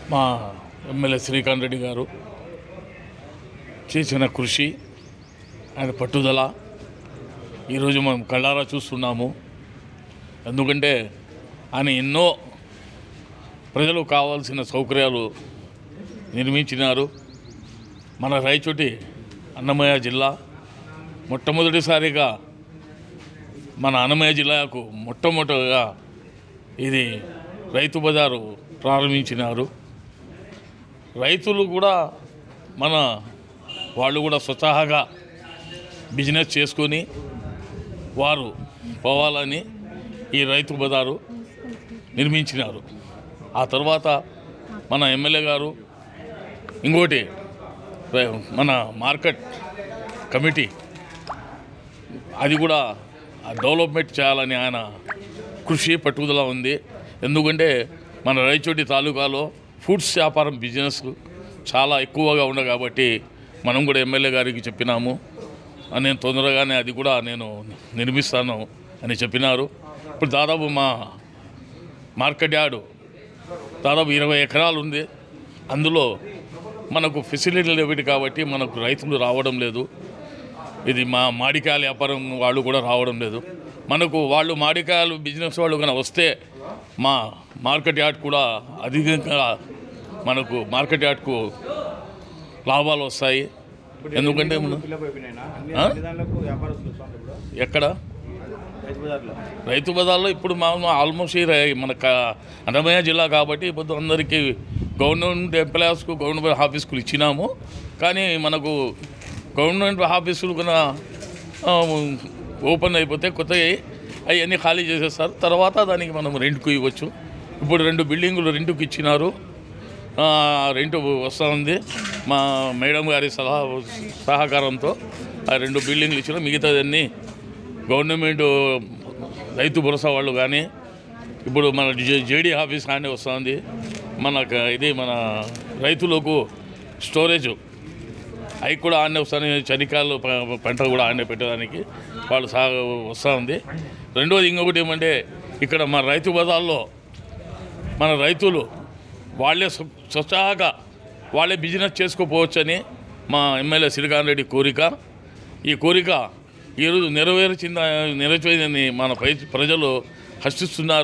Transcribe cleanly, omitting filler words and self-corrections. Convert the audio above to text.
మా ఎమ్మెల్యే శ్రీకాంత్ రెడ్డి గారు చేసిన కృషి, ఆయన పట్టుదల ఈరోజు మనం కళ్ళారా చూస్తున్నాము. ఎందుకంటే ఆయన ఎన్నో ప్రజలకు కావాల్సిన సౌకర్యాలు నిర్మించినారు. మన రాయచోటి అన్నమయ్య జిల్లా మొట్టమొదటిసారిగా మన అన్నమయ్య జిల్లాకు మొట్టమొదటిగా ఇది రైతు బజారు ప్రారంభించినారు. రైతులు కూడా వాళ్ళు కూడా స్వతహాగా బిజినెస్ చేసుకొని వారు పోవాలని ఈ రైతు బజారు నిర్మించినారు. ఆ తర్వాత మన ఎమ్మెల్యే గారు ఇంకోటి మన మార్కెట్ కమిటీ అది కూడా డెవలప్మెంట్ చేయాలని ఆయన కృషి పట్టుదల ఉంది. ఎందుకంటే మన రాయచోటి తాలూకాలో ఫుడ్స్ వ్యాపారం బిజినెస్ చాలా ఎక్కువగా ఉంది కాబట్టి మనం కూడా ఎమ్మెల్యే గారికి చెప్పినాము. నేను తొందరగానే అది కూడా నేను నిర్మిస్తాను అని చెప్పినారు. ఇప్పుడు దాదాపు మా మార్కెట్ యార్డు దాదాపు 20 ఎకరాలు ఉంది. అందులో మనకు ఫెసిలిటీలు లేవు కాబట్టి మనకు రైతులు రావడం లేదు. ఇది మామిడికాయల వ్యాపారం వాళ్ళు కూడా రావడం లేదు. మనకు వాళ్ళు మామిడికాయలు బిజినెస్ వాళ్ళు కన్నా వస్తే మా మార్కెట్ యార్డ్ కూడా అధికంగా మనకు మార్కెట్ యార్డ్కు లాభాలు వస్తాయి. ఎందుకంటే ఎక్కడ రైతు బజార్లో ఇప్పుడు ఆల్మోస్ట్ మన అన్నమయ్య జిల్లా కాబట్టి ఇప్పుడు అందరికీ గవర్నమెంట్ ఎంప్లాయీస్కు గవర్నమెంట్ ఆఫీస్కు ఇచ్చినాము. కానీ మనకు గవర్నమెంట్ ఆఫీసులు కన్నా ఓపెన్ అయిపోతే కొత్తవి అవన్నీ ఖాళీ చేసేస్తారు. తర్వాత దానికి మనం రెంట్కు ఇవ్వచ్చు. ఇప్పుడు 2 బిల్డింగులు రెంట్కు ఇచ్చినారు. రెంట్ వస్తూ ఉంది. మా మేడం గారి సహకారంతో ఆ 2 బిల్డింగ్లు ఇచ్చిన మిగతాదన్నీ గవర్నమెంట్ రైతు భరోసా వాళ్ళు కానీ ఇప్పుడు మన జేడీ ఆఫీస్ కానీ వస్తుంది. మన రైతులకు స్టోరేజ్ అవి కూడా ఆడనే వస్తాయి. చలికాలు పంట కూడా ఆడనే పెట్టడానికి వాళ్ళు వస్తూ ఉంది. రెండోది ఇంకొకటి ఏమంటే ఇక్కడ మన రైతు బజార్లో మన రైతులు వాళ్ళే స్వచ్ఛగా వాళ్ళే బిజినెస్ చేసుకోపోవచ్చని మా ఎమ్మెల్యే శ్రీకాంత్ రెడ్డి కోరిక. ఈ కోరిక ఈరోజు నెరవేర్చిందని మన ప్రజలు హర్షిస్తున్నారు.